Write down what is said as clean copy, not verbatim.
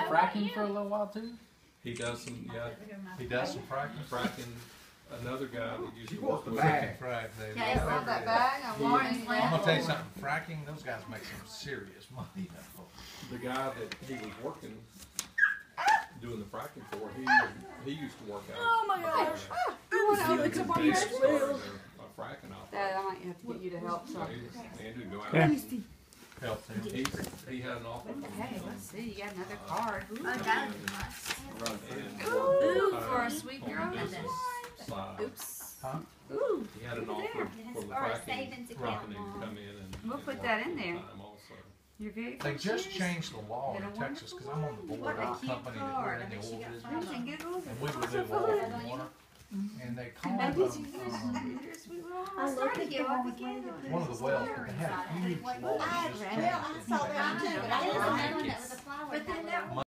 fracking for a little while too? He does some, yeah, He does some fracking. fracking. Another guy that used to You work want the with bag. Frack, David. Okay, so that bag, I'm wanting I'm gonna tell you that. something, fracking, those guys make some serious money though. the guy that he was working, doing the fracking for, he used to work out. Oh my gosh. He started a fracking off. Dad, I might have to get you to help So some. Andrew go out. Okay. Help them. He had an offer. Hey, let's see, you got another card. Oh, that would be nice. And Ooh, worked, for a sweet on the girl. business side. Oops. Huh? Ooh, He had an offer for the Or a fracking savings account. company to come in and. We'll and put work that in there. full-time also. you're very They just confused. changed the law in What a Texas, cause I'm on the board What a of a cute company that card. we're in the oil Friends business. and giggles. And we remove oil from water. And they call I them, get you you're a sweet little I heart. love to give up again. one of the wells, but they had a huge law that just changed. I saw that too, but I didn't know that was a flower. But then that